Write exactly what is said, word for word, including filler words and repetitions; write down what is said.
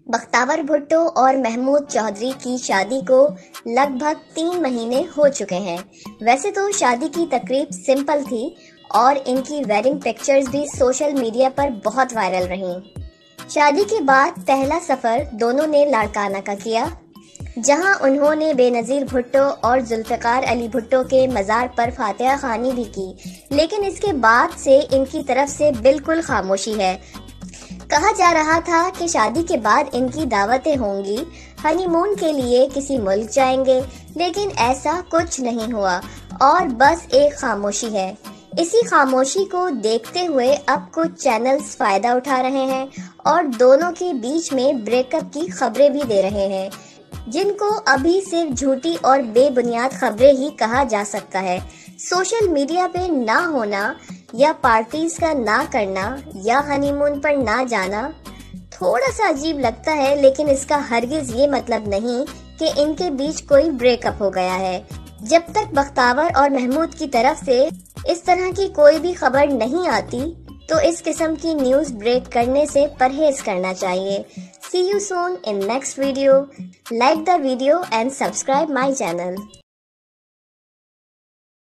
बख्तावर भुट्टो और महमूद चौधरी की शादी को लगभग तीन महीने हो चुके हैं। वैसे तो शादी की तकरीब सिंपल थी और इनकी वेडिंग पिक्चर्स भी सोशल मीडिया पर बहुत वायरल रहीं। शादी के बाद पहला सफ़र दोनों ने लाड़काना का किया, जहां उन्होंने बेनज़ीर भुट्टो और जुल्फ़िकार अली भुट्टो के मज़ार पर फातिहा ख़ानी भी की, लेकिन इसके बाद से इनकी तरफ से बिल्कुल खामोशी है। कहा जा रहा था कि शादी के बाद इनकी दावतें होंगी, हनीमून के लिए किसी मुल्क जाएंगे, लेकिन ऐसा कुछ नहीं हुआ और बस एक खामोशी है। इसी खामोशी को देखते हुए अब कुछ चैनल्स फायदा उठा रहे हैं और दोनों के बीच में ब्रेकअप की खबरें भी दे रहे हैं, जिनको अभी सिर्फ झूठी और बेबुनियाद खबरें ही कहा जा सकता है। सोशल मीडिया पे ना होना या पार्टीज का ना करना या हनीमून पर ना जाना थोड़ा सा अजीब लगता है, लेकिन इसका हरगिज ये मतलब नहीं कि इनके बीच कोई ब्रेकअप हो गया है। जब तक बख्तावर और महमूद की तरफ से इस तरह की कोई भी खबर नहीं आती, तो इस किस्म की न्यूज़ ब्रेक करने से परहेज करना चाहिए। See you soon in next video. Like the video and subscribe my channel.